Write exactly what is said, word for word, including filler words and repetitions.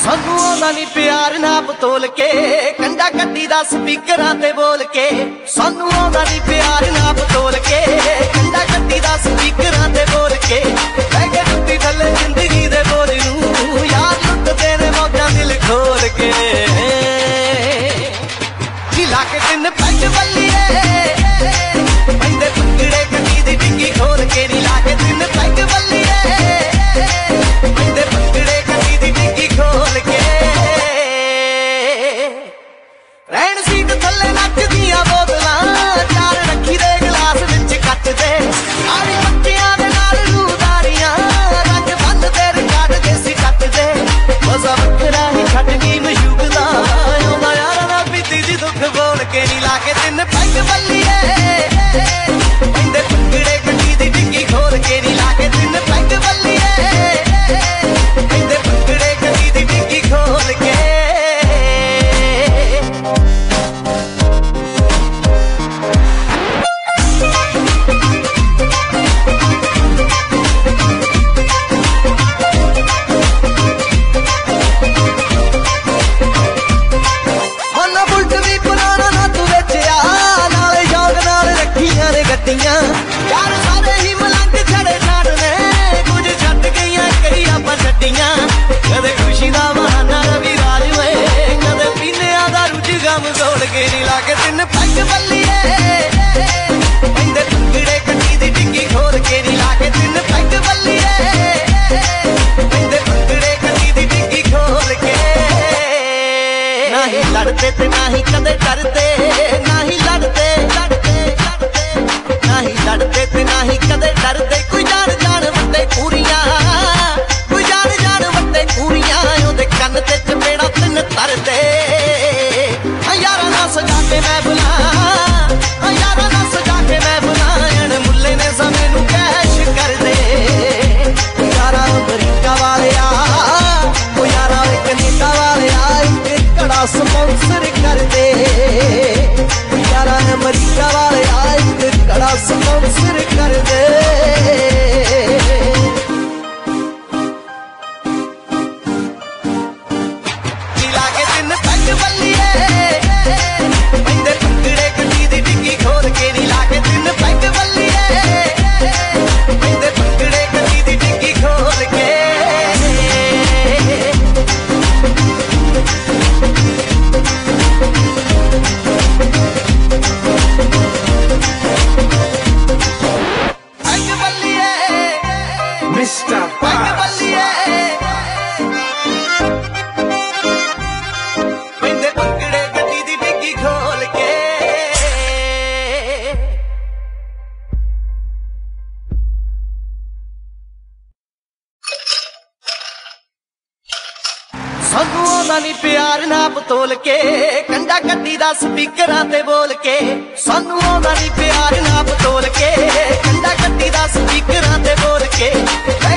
सानू आउंदा नी प्यार नाप तोल के, कंडा कट्टी दा स्पीकरां ते बोल के। सानू आउंदा नी प्यार नाप तोल के, कंडा कट्टी दा स्पीकरां ते बोल के। बैगे टुट्टी थल्ले जिंदगी दे बोल नू, यार लुटदे ने मौजां दिल खोल के। जिला के दिन पैग बल्लिए पैंदे पंगड़े कटी दी डिग्गी खोल के। नीला के दिन पैग बल्लिए पैंदे पंगड़े कटी दी डिग्गी खोल के। रैन सीट थल्ले नचदियां बोतलां, चार रखी दे गिलास विच कच दे। आड़ी पक्कियां दे नाल रूदारियां, रंग बंद ते रिकार्ड देसी कट दे। मजा वखरा ही छट नी मशूक दा, आउंदा यारां दा पीती जी दुख बोल के। नीला के दिन पैग बल्लिए पैंदे पंगड़े कटी दी डिग्गी खोल के। नीला के दिन पैग बल्लिए पैंदे पंगड़े कटी दी डिग्गी खोल के। यार सारे ही मलंग छड़े छड़ ने, कुछ छट गईयां कई आपां छड्डियां। कदे खुशी दा बहाना रवि राज होए, कदे पीने दा रुझ गम जोड़ के। नीला के दिन पैग बल्लिए पैंदे पंगड़े कटी दी डिग्गी खोल के। नीला के दिन पैग बल्लिए पैंदे पंगड़े कटी दी डिग्गी खोल के। ना ही लड़ते ते ना ही कदे डरते, ना ही लड़ते नाही लड़ते ते नाही कदे डरते। कोई जान जान वट्टे पूरियां, कोई जान जान वट्टे पूरियां, ओदे कन्न ते चपेड़ा तिन तरदे। यारां नाल सजा के मैं बुला, यारां नाल सजा के मैं बुलाण, मुल्ले ने समय नू कैश कर दे। यारां अमरीका वालिया, ओ यारां कनेडा वालिया, इक कड़ा स्पॉन्सर कर दे। यारां अमरीका वालिया, इक कड़ा स्पॉन्सर कर दे। नीला के दिन पैग बल्लिए पैंदे पंगड़े कटी दी डिग्गी खोल के। नीला के दिन पैग बल्लिए पैंदे पंगड़े कटी दी डिग्गी खोल के। मिस्टर पैग बल्लिए पैंदे पंगड़े कटी दी डिग्गी खोल के। सानू आउंदा नी प्यार नाप तोल के, कंडा कट्टी दा स्पीकरां ते बोल के। सानू आउंदा नी प्यार नाप तोल के, कंडा कट्टी दा स्पीकरां ते बोल के।